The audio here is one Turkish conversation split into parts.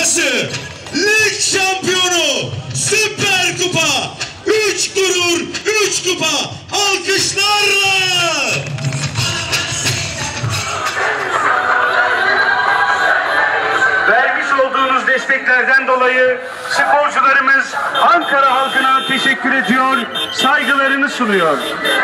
Kupası, lig şampiyonu, Süper Kupa, 3 gurur, 3 kupa, alkışlarla! Vermiş olduğunuz desteklerden dolayı sporcularımız Ankara halkına teşekkür ediyor, saygılarını sunuyor.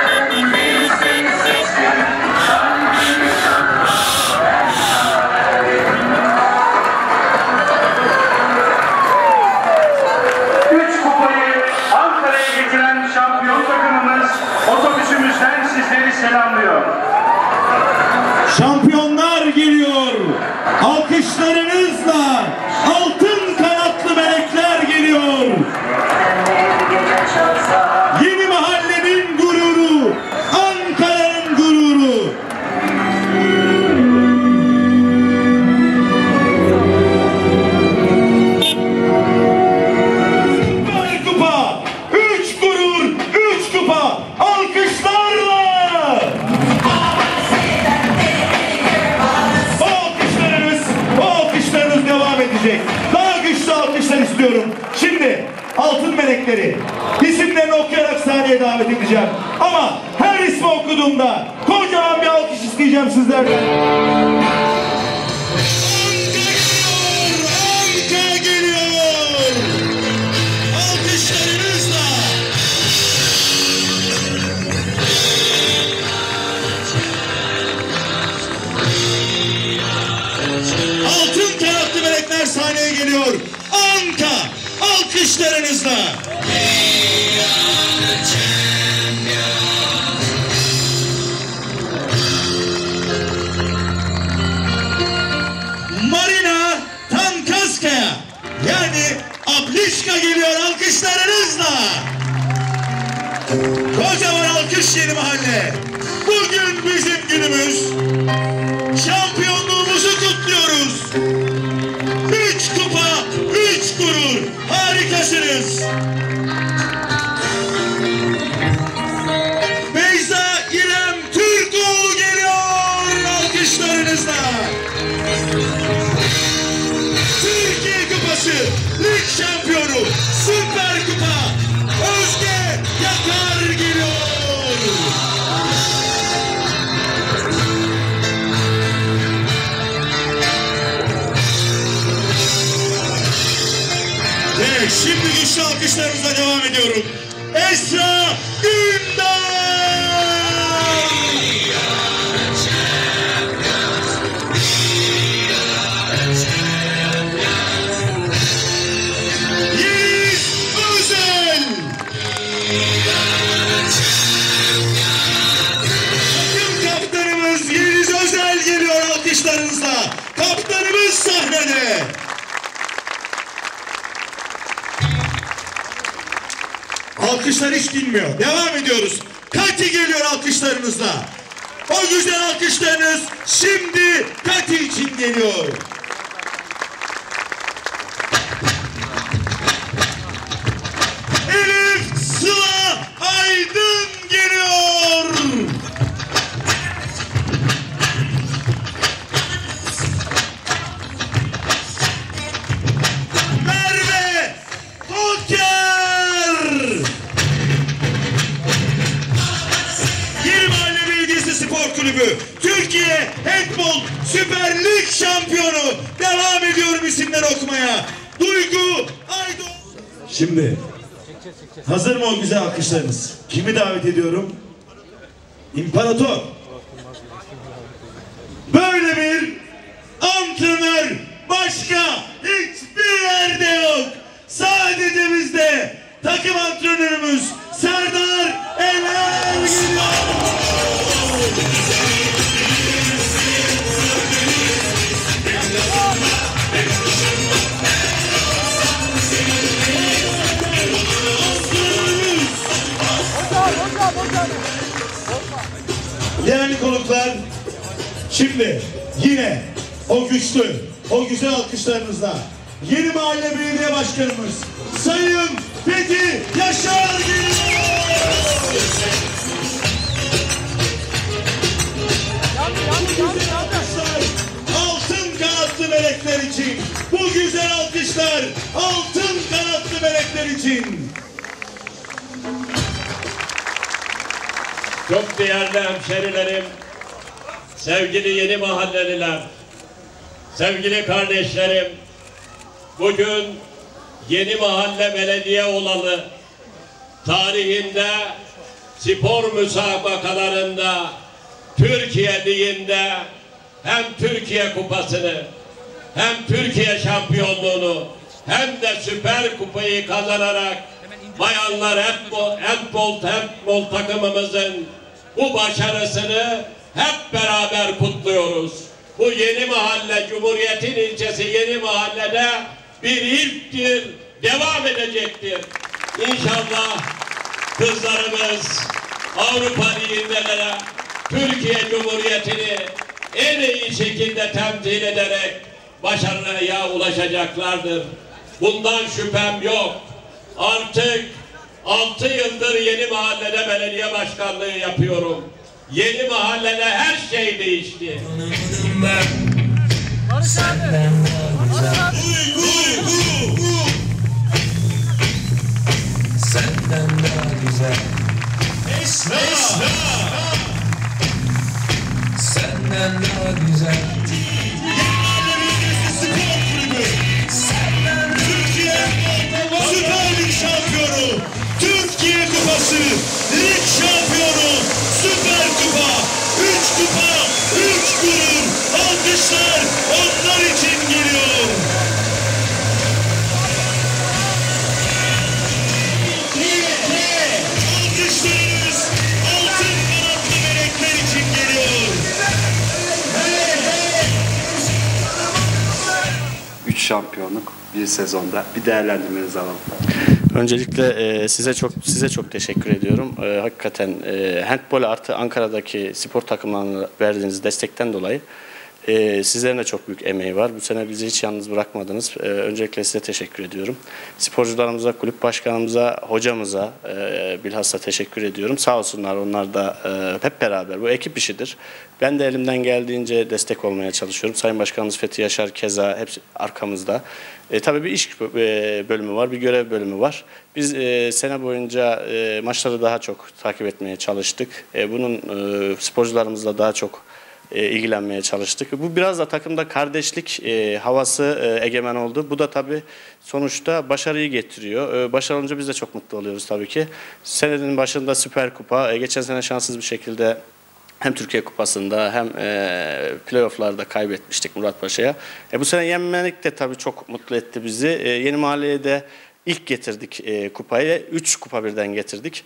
Otobüsümüzden sizleri selamlıyor. Şampiyonlar geliyor. Alkışlarınızla altın kanatlı melekler geliyor. Yeni mahallenin gururu, Ankara'nın gururu. Süper Kupa, 3 gurur, 3 kupa. Alkışlarla! O alkışlarınız devam edecek. Daha güçlü alkışlar istiyorum. Şimdi altın melekleri isimlerini okuyarak sahneye davet edeceğim. Ama her ismi okuduğumda kocaman bir alkış isteyeceğim sizlerden. Anka geliyor! Alkışlarınızla! Altın kanatlı melekler sahneye geliyor. Anka alkışlarınızla. Marina Tankaskaya yani Ablişka geliyor alkışlarınızla. Kocaman alkış Yeni Mahalle. Bugün bizim günümüz. Şampiyonluğumuzu kutluyoruz. 3 kupa, 3 gurur. Harikasınız. Beyza İrem Türkoğlu geliyor alkışlarınızla. Türkiye Kupası, lig şampiyonu, Süper Kupa, Özge Yakar geliyor. Ve şimdi güçlü alkışlarımıza devam ediyorum. Esra Gündar! Yeliz Özel! Takım kaptanımız Yeliz Özel geliyor alkışlarınızla. Kaptanımız sahnede. Alkışlar hiç dinmiyor. Devam ediyoruz. Kati geliyor alkışlarınızla. O güzel alkışlarınız şimdi Kati için geliyor. Elif Sıla Aydın geliyor. Merve Toker. Yeni Mahalle Belediyesi Spor Kulübü Türkiye Handball Süper Lig şampiyonu. Devam ediyorum isimleri okumaya. Duygu Aydın. Şimdi hazır mı o güzel alkışlarınız? Kimi davet ediyorum? İmparator. Böyle bir antrenör başka hiçbir yerde yok. Sadece bizde. Takım antrenörümüz Serdar Eler geliyor. Değerli konuklar, şimdi yine o güçlü, o güzel alkışlarınızla Yeni Mahalle Belediye Başkanımız Sayın Fethi Yaşar geliyor. Altın kanatlı melekler için bu Bu güzel alkışlar altın kanatlı melekler için. Çok değerli hemşerilerim, sevgili yeni mahalleliler, sevgili kardeşlerim, bugün Yeni Mahalle Belediye olalı tarihinde spor müsabakalarında Türkiye Ligi'nde hem Türkiye Kupası'nı hem Türkiye şampiyonluğunu hem de Süper Kupayı kazanarak bayanlar handbol takımımızın bu başarısını hep beraber kutluyoruz. Bu Yeni Mahalle, Cumhuriyet'in ilçesi Yeni Mahalle'de bir ilktir, devam edecektir. İnşallah kızlarımız Avrupa Ligi'nde Türkiye Cumhuriyeti'ni en iyi şekilde temsil ederek başarıya ulaşacaklardır. Bundan şüphem yok. Artık 6 yıldır Yeni Mahalle'de belediye başkanlığı yapıyorum. Yeni Mahalle'de her şey değişti. Senden daha güzel. Senden daha güzel. Süper Lig şampiyonu, Türkiye Kupası, Lig şampiyonu, Süper Kupa, 3 kupa, 3 gurur, alkışlar onlar için geliyor. Alkışlarınız altın kanatlı melekler için geliyor. 3 şampiyonluk bir sezonda bir değerlendirmenizi alalım. Öncelikle size çok teşekkür ediyorum. Hakikaten handbol artı Ankara'daki spor takımlarına verdiğiniz destekten dolayı sizlerin de çok büyük emeği var. Bu sene bizi hiç yalnız bırakmadınız. Öncelikle size teşekkür ediyorum. Sporcularımıza, kulüp başkanımıza, hocamıza bilhassa teşekkür ediyorum. Sağ olsunlar, onlar da hep beraber. Bu ekip işidir. Ben de elimden geldiğince destek olmaya çalışıyorum. Sayın Başkanımız Fethi Yaşar keza hepsi arkamızda. Tabii bir iş bölümü var, bir görev bölümü var. Biz sene boyunca maçları daha çok takip etmeye çalıştık. Bunun sporcularımızla daha çok ilgilenmeye çalıştık. Bu biraz da takımda kardeşlik havası egemen oldu. Bu da tabii sonuçta başarıyı getiriyor. Başarı olunca biz de çok mutlu oluyoruz tabii ki. Senenin başında Süper Kupa, geçen sene şanssız bir şekilde hem Türkiye Kupası'nda hem playoff'larda kaybetmiştik Muratpaşa'ya. Bu sene yenmemek de tabii çok mutlu etti bizi. Yeni Mahalle'ye de ilk getirdik kupayı. 3 kupa birden getirdik.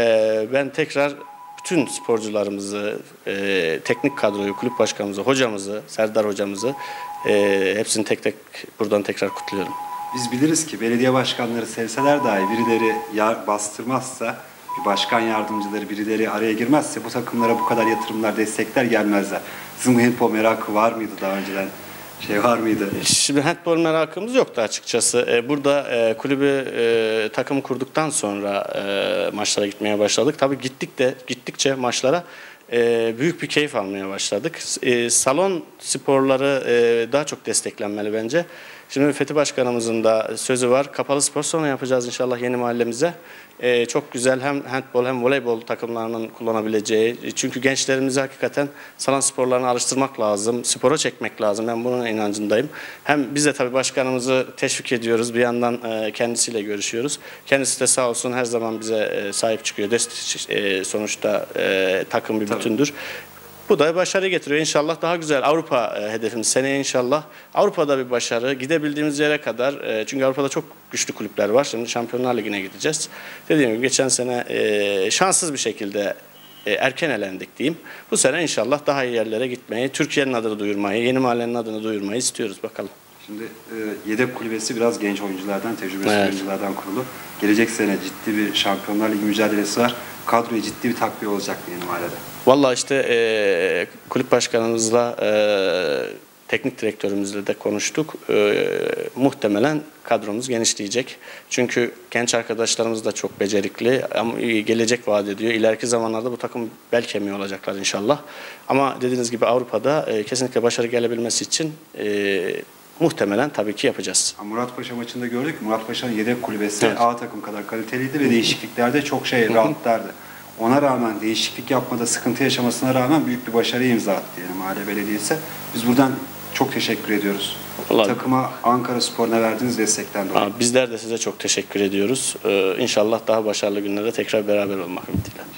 Ben tekrar bütün sporcularımızı, teknik kadroyu, kulüp başkanımızı, hocamızı, Serdar hocamızı hepsini tek tek buradan tekrar kutluyorum. Biz biliriz ki belediye başkanları sevseler dahi birileri bastırmazsa, bir başkan yardımcıları birileri araya girmezse bu takımlara bu kadar yatırımlar, destekler gelmezler. Sizin bu handball merakı var mıydı daha önceden? Var mıydı? Şimdi handball merakımız yoktu açıkçası. Burada kulübü takım kurduktan sonra maçlara gitmeye başladık. Tabii gittikçe maçlara büyük bir keyif almaya başladık. Salon sporları daha çok desteklenmeli bence. Şimdi Fethi Başkanımızın da sözü var. Kapalı spor salonu yapacağız inşallah yeni mahallemize. Çok güzel hem handbol hem voleybol takımlarının kullanabileceği. Çünkü gençlerimizi hakikaten salon sporlarına alıştırmak lazım. Spora çekmek lazım. Ben bunun inancındayım. Hem biz de tabii başkanımızı teşvik ediyoruz. Bir yandan kendisiyle görüşüyoruz. Kendisi de sağ olsun her zaman bize sahip çıkıyor. Sonuçta takım bir bütündür. Bu da başarı getiriyor. İnşallah daha güzel. Avrupa hedefimiz seneye inşallah. Avrupa'da bir başarı. Gidebildiğimiz yere kadar. Çünkü Avrupa'da çok güçlü kulüpler var. Şimdi Şampiyonlar Ligi'ne gideceğiz. Dediğim gibi geçen sene şanssız bir şekilde erken elendik diyeyim. Bu sene inşallah daha iyi yerlere gitmeyi, Türkiye'nin adını duyurmayı, yeni mahallenin adını duyurmayı istiyoruz. Bakalım. Şimdi yedek kulübesi biraz genç oyunculardan, tecrübesiz oyunculardan kurulu. Gelecek sene ciddi bir Şampiyonlar Ligi mücadelesi var. Kadroya ciddi bir takviye olacak mı yeni mahallede? Vallahi işte kulüp başkanımızla, teknik direktörümüzle de konuştuk. Muhtemelen kadromuz genişleyecek. Çünkü genç arkadaşlarımız da çok becerikli. Ama gelecek vaat ediyor. İleriki zamanlarda bu takım bel kemiği olacaklar inşallah. Ama dediğiniz gibi Avrupa'da kesinlikle başarı gelebilmesi için muhtemelen tabii ki yapacağız. Muratpaşa maçında gördük. Muratpaşa'nın yedek kulübesi Evet. A takım kadar kaliteliydi ve değişikliklerde çok rahatlardı. Ona rağmen değişiklik yapmada sıkıntı yaşamasına rağmen büyük bir başarı imza attı diyelim Mahalle Belediyesi. Biz buradan çok teşekkür ediyoruz. Vallahi- Takıma Ankaraspor'una verdiğiniz destekten dolayı. Bizler de size çok teşekkür ediyoruz. İnşallah daha başarılı günlerde tekrar beraber olmak ümidiyle.